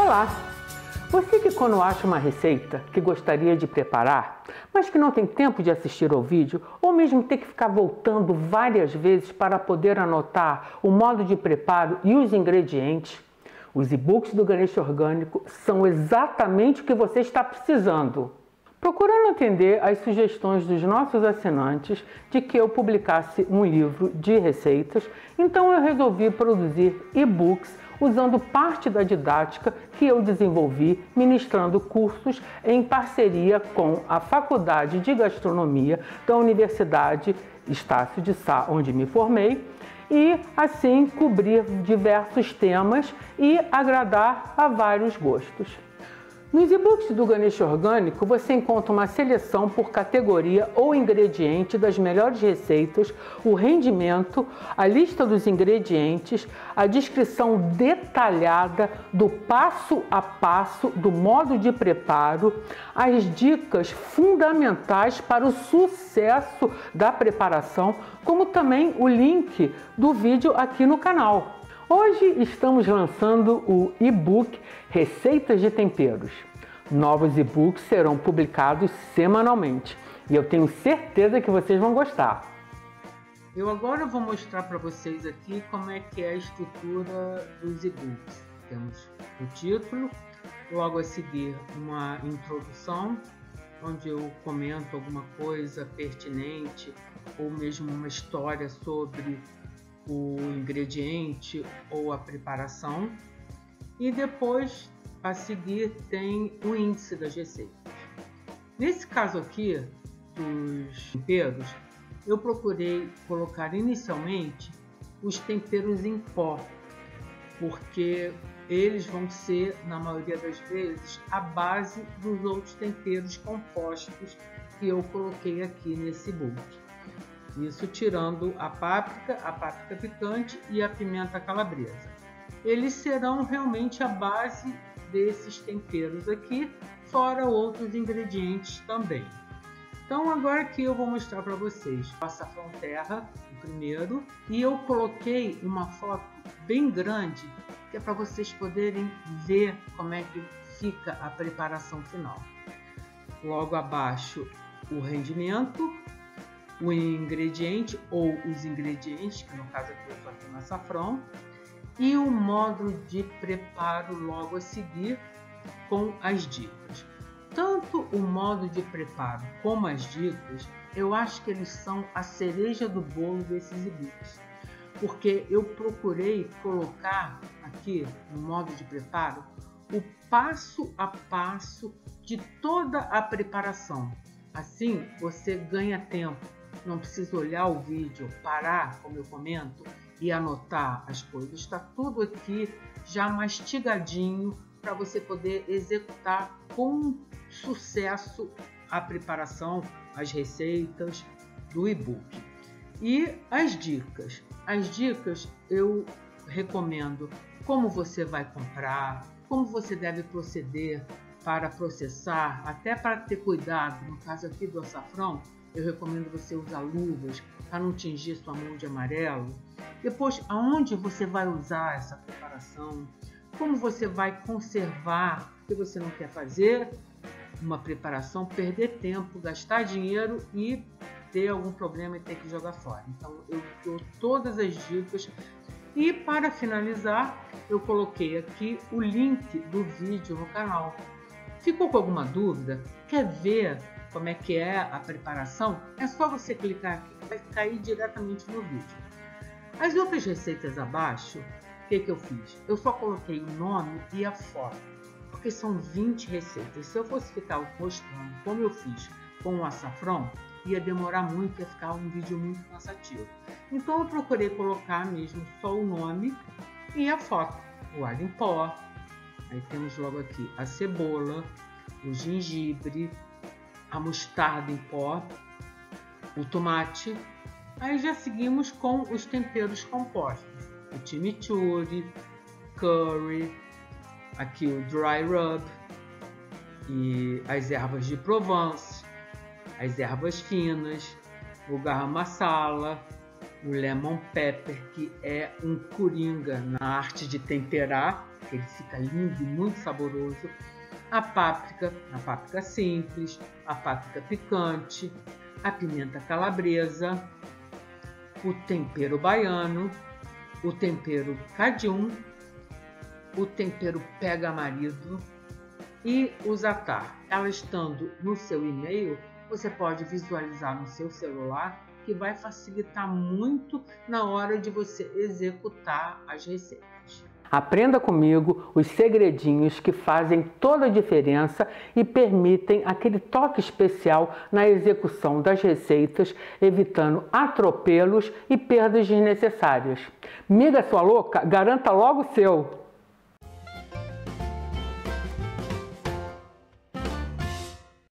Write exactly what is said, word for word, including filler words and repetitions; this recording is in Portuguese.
Olá! Você que quando acha uma receita que gostaria de preparar, mas que não tem tempo de assistir ao vídeo, ou mesmo ter que ficar voltando várias vezes para poder anotar o modo de preparo e os ingredientes, os e-books do Ganesha Orgânico são exatamente o que você está precisando. Procurando atender às sugestões dos nossos assinantes de que eu publicasse um livro de receitas, então eu resolvi produzir e-books usando parte da didática que eu desenvolvi ministrando cursos em parceria com a Faculdade de Gastronomia da Universidade Estácio de Sá, onde me formei, e assim cobrir diversos temas e agradar a vários gostos. Nos e-books do Ganesha Orgânico, você encontra uma seleção por categoria ou ingrediente das melhores receitas, o rendimento, a lista dos ingredientes, a descrição detalhada do passo a passo do modo de preparo, as dicas fundamentais para o sucesso da preparação, como também o link do vídeo aqui no canal. Hoje estamos lançando o e-book Receitas de Temperos. Novos e-books serão publicados semanalmente e eu tenho certeza que vocês vão gostar. Eu agora vou mostrar para vocês aqui como é que é a estrutura dos e-books. Temos o título, logo a seguir uma introdução, onde eu comento alguma coisa pertinente ou mesmo uma história sobre o ingrediente ou a preparação, e depois a seguir tem o índice das receitas. Nesse caso aqui dos temperos, eu procurei colocar inicialmente os temperos em pó, porque eles vão ser, na maioria das vezes, a base dos outros temperos compostos que eu coloquei aqui nesse book. Isso tirando a páprica, a páprica picante e a pimenta calabresa. Eles serão realmente a base desses temperos aqui, fora outros ingredientes também. Então agora aqui eu vou mostrar para vocês o açafrão terra, o primeiro, e eu coloquei uma foto bem grande, que é para vocês poderem ver como é que fica a preparação final. Logo abaixo o rendimento, o ingrediente ou os ingredientes, que no caso aqui eu estou aqui no açafrão, e o modo de preparo logo a seguir com as dicas. Tanto o modo de preparo como as dicas, eu acho que eles são a cereja do bolo desses e-books, porque eu procurei colocar aqui no modo de preparo o passo a passo de toda a preparação. Assim você ganha tempo. Não precisa olhar o vídeo, parar, como eu comento, e anotar as coisas. Está tudo aqui já mastigadinho para você poder executar com sucesso a preparação, as receitas do e-book. E as dicas. As dicas eu recomendo como você vai comprar, como você deve proceder para processar, até para ter cuidado, no caso aqui do açafrão, eu recomendo você usar luvas para não tingir sua mão de amarelo. Depois, aonde você vai usar essa preparação, como você vai conservar, porque você não quer fazer uma preparação, perder tempo, gastar dinheiro e ter algum problema e ter que jogar fora. Então eu dou todas as dicas. E para finalizar, eu coloquei aqui o link do vídeo no canal. Ficou com alguma dúvida? Quer ver como é que é a preparação? É só você clicar aqui, vai cair diretamente no vídeo. As outras receitas abaixo, o que que eu fiz? Eu só coloquei o nome e a foto, porque são vinte receitas. Se eu fosse ficar mostrando como eu fiz com o açafrão, ia demorar muito, ia ficar um vídeo muito cansativo. Então eu procurei colocar mesmo só o nome e a foto. O alho em pó, aí temos logo aqui a cebola, o gengibre, a mostarda em pó, o tomate. Aí já seguimos com os temperos compostos, o chimichurri, curry, aqui o dry rub e as ervas de Provence, as ervas finas, o garam masala, o lemon pepper, que é um coringa na arte de temperar, que ele fica lindo e muito saboroso. A páprica, a páprica simples, a páprica picante, a pimenta calabresa, o tempero baiano, o tempero cajun, o tempero pega-marido e o za'atar. Ela estando no seu e-mail, você pode visualizar no seu celular, que vai facilitar muito na hora de você executar as receitas. Aprenda comigo os segredinhos que fazem toda a diferença e permitem aquele toque especial na execução das receitas, evitando atropelos e perdas desnecessárias. Miga sua louca, garanta logo o seu!